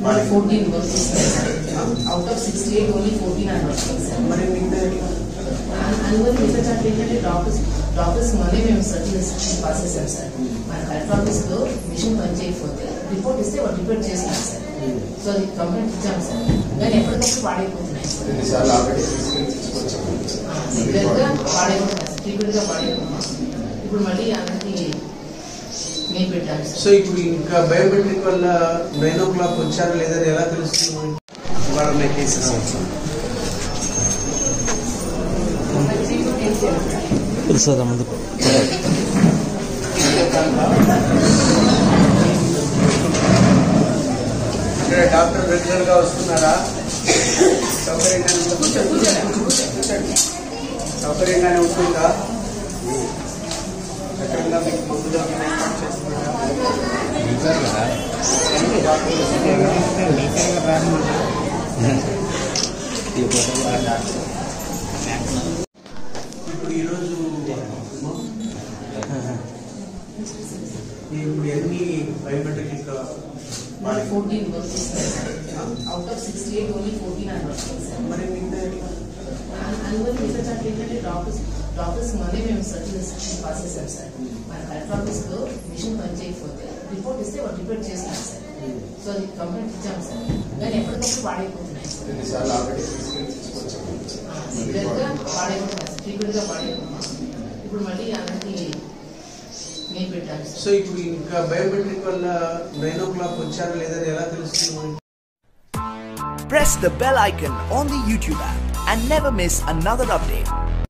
14 working out of 68 only 14 are working sir. అందువల్ల research అంటే ఏంటంటే డాక్టర్స్ మొన్నే మేము సర్టిఫికేషన్ పాస్ చేసాం సార్. మన కలెక్టర్ ఆఫీస్ లో మిషన్ పని చేయకపోతే రిపోర్ట్ ఇస్తే వాళ్ళు రిపోర్ట్ చేస్తున్నారు సార్. సో అది కంప్లైంట్ ఇచ్చాము సార్. కానీ ఎప్పటికప్పుడు పాడైపోతున్నాయి సార్. రెగ్యులర్గా పాడైపోతున్నాయి సార్. రిపీట్గా పాడైపోతున్నాం. ఇప్పుడు మళ్ళీ అందరికి మేము పెట్టాము సార్. సో ఇప్పుడు ఇంకా బయోమెట్రిక్ వల్ల 9 o'clock వచ్చారా లేదా ఎలా తెలుస్తుంది? వాళ్ళ కేసెస్ సార్ ముందుకు ఇక్కడ డాక్టర్ రెగ్యులర్ గా వస్తున్నారా? సౌకర్యంగానే ఉంటుందా? ఎక్కడన్నా మీకు మందులు చేస్తున్నారా? ఇప్పుడు ఈరోజు ఎన్ని biometric 14 working out of 68 only 14 are working sir. అందువల్ల రీసెర్చ్ అంటే ఏంటంటే డాక్టర్స్ మొన్నే మేము సర్టిఫికేషన్ పాస్ చేసాం సార్. మన కలెక్టర్ ఆఫీస్ లో మిషన్ పని చేయకపోతే రిపోర్ట్ ఇస్తే వాళ్ళు రిపోర్ట్ చేస్తున్నారు సార్. సో అది కంప్లైంట్ ఇచ్చాము సార్. కానీ ఎప్పటికప్పుడు పాడైపోతున్నాయి సార్. రెగ్యులర్గా పాడైపోతున్నాయి సార్. రిపీట్గా పాడైపోతున్నాం. ఇప్పుడు మళ్ళీ అందరికి మేము పెట్టాము సార్. సో ఇప్పుడు ఇంకా బయోమెట్రిక్ వల్ల 9 o'clock వచ్చారా లేదా ఎలా తెలుస్తుంది? Press the bell icon on the YouTube app and never miss another update.